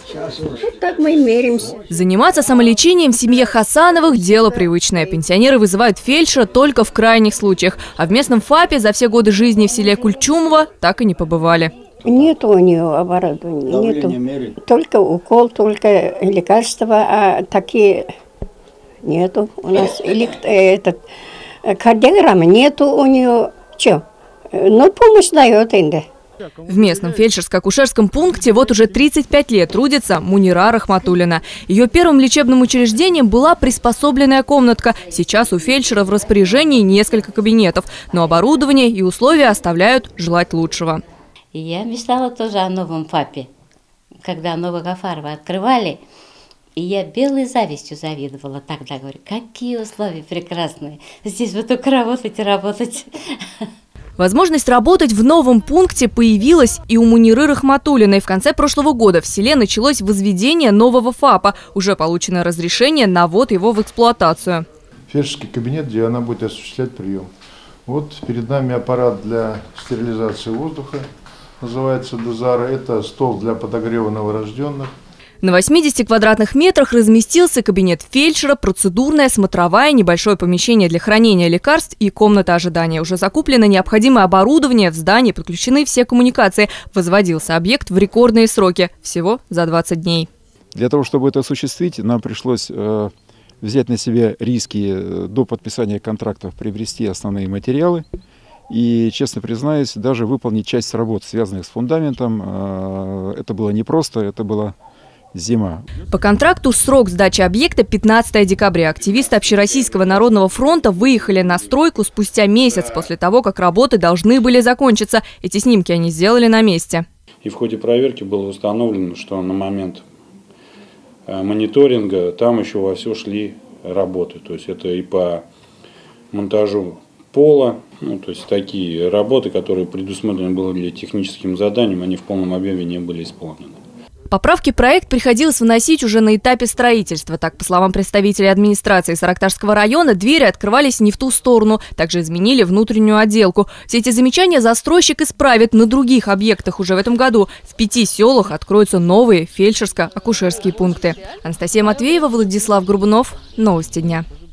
Так мы меряемся. Заниматься самолечением в семье Хасановых – дело привычное. Пенсионеры вызывают фельдшера только в крайних случаях. А в местном ФАПе за все годы жизни в селе Кульчумово так и не побывали. Нету у нее оборудования, нету. Только укол, только лекарства, а такие нету. У нас кардиограммы нету у нее. Че? Ну, помощь дает иногда. В местном фельдшерско-акушерском пункте вот уже 35 лет трудится Мунира Рахматуллина. Ее первым лечебным учреждением была приспособленная комнатка. Сейчас у фельдшера в распоряжении несколько кабинетов. Но оборудование и условия оставляют желать лучшего. Я мечтала тоже о новом ФАПе. Когда Новогафарова открывали, и я белой завистью завидовала тогда. Говорю, какие условия прекрасные. Здесь вот только работать и работать. Возможность работать в новом пункте появилась и у Муниры Рахматуллиной. В конце прошлого года в селе началось возведение нового ФАПа. Уже получено разрешение на ввод его в эксплуатацию. Фельдшерский кабинет, где она будет осуществлять прием. Вот перед нами аппарат для стерилизации воздуха, называется Дозара. Это стол для подогрева новорожденных. На 80 квадратных метрах разместился кабинет фельдшера, процедурная, смотровая, небольшое помещение для хранения лекарств и комната ожидания. Уже закуплено необходимое оборудование, в здании подключены все коммуникации. Возводился объект в рекордные сроки, всего за 20 дней. Для того, чтобы это осуществить, нам пришлось взять на себя риски до подписания контрактов, приобрести основные материалы. И, честно признаюсь, даже выполнить часть работ, связанных с фундаментом, это было непросто, это было зима. По контракту срок сдачи объекта 15 декабря. Активисты Общероссийского народного фронта выехали на стройку спустя месяц после того, как работы должны были закончиться. Эти снимки они сделали на месте. И в ходе проверки было установлено, что на момент мониторинга там еще вовсю шли работы. То есть это и по монтажу пола, то есть такие работы, которые предусмотрены были техническим заданием, они в полном объеме не были исполнены. Поправки проект приходилось вносить уже на этапе строительства. Так, по словам представителей администрации Саракташского района, двери открывались не в ту сторону. Также изменили внутреннюю отделку. Все эти замечания застройщик исправит на других объектах уже в этом году. В 5 селах откроются новые фельдшерско-акушерские пункты. Анастасия Матвеева, Владислав Горбунов. Новости дня.